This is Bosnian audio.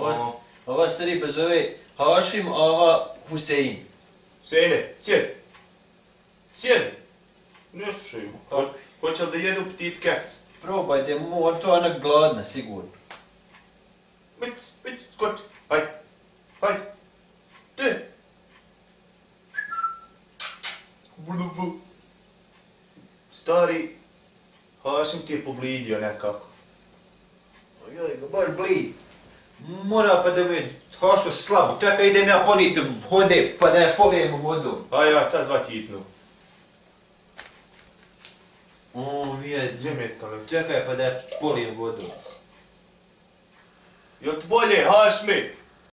Ova se riba zove Hašim, a ova Husein. Husejne, sjedi. Sjedi. Ne slušaju. Hoće li da jedu ptit keks? Probaj da je to ona gladna, sigurno. Vić, skoči. Hajde. Hajde. Te. Stari, Hašim ti je poblidio nekako. Joj, ga baš blid. Mora pa da mi je Hašo slabo. Čekaj, idem ja poniti vode, pa da je polijem vodu. Aj, ja sad zvati hitnu. Gdje mi je to? Čekaj, pa da je polijem vodu. Jel ti bolje, Hašmi?